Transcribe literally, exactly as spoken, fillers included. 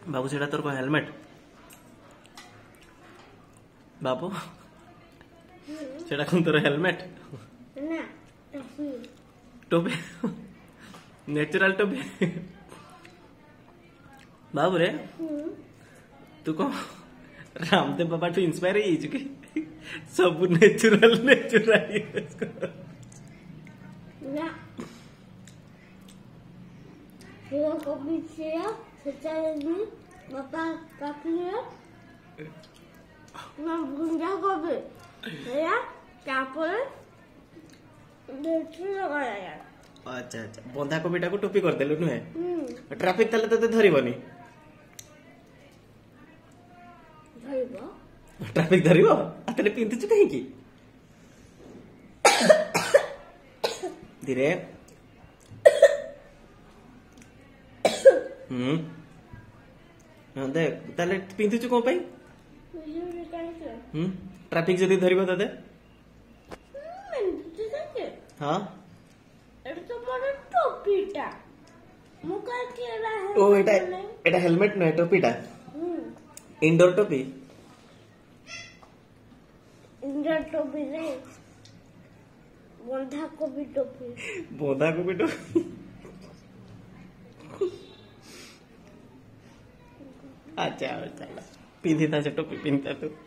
बाबू सेटा तोर हेलमेट बाबू सेटा कौन तोर हेलमेट ना टोपी टोपी नेचुरल टोपी बाबू रे तू कौन रामदेव बाबा टू इंस्पायर हो सब नेचुरल नेचुरल ना Dia kopi saya secara ini bapak kakinya nggak kopi saya capur देखिए लगाया अच्छा अच्छा बंधा कोबीटा को टोपी कर देलु नुहे हम्म ट्रैफिक तले तते धरिबनी धरिबो ट्रैफिक धरिबो आतले पिंतु छु कहीं की धीरे हम्म हां देख तले पिंतु छु को पई मुझे कैसे हम्म ट्रैफिक जदी धरिबो तते हाँ এটা তো বড় টপিটা মুখা কি এলা ओ एटा एटा हेलमेट न टोपीटा হুম इंडोर टोपी इंडोर टोपी रे बंधा कोबी टोपी बंधा कोबी टोपी अच्छा अच्छा पिंधी था टोपी पिंधता तू